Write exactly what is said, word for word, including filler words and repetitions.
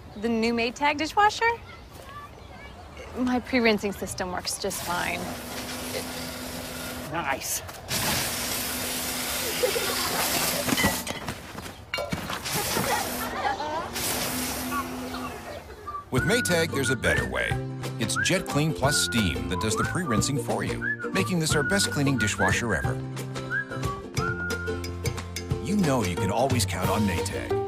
The new Maytag dishwasher? My pre-rinsing system works just fine. Nice. With Maytag, there's a better way. It's Jet Clean Plus Steam that does the pre-rinsing for you, making this our best cleaning dishwasher ever. You know you can always count on Maytag.